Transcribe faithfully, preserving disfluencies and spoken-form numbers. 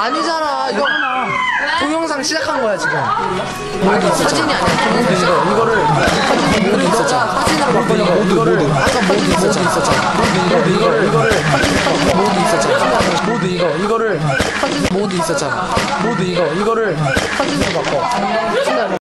아니잖아. 이거 동영상 시작한 거야 지금. 모드 사진이 아니야. 모드 이거 이거를 사진 모드 있었잖아. 사진으로 바꾸려고 이거를 아까 모드 있었잖아. 모드 이거 이거를 이거를 모드 있었잖아. 모드 이거 이거를 사진 모드 있었잖아. 모드 이거 이거를 사진으로 바꿔.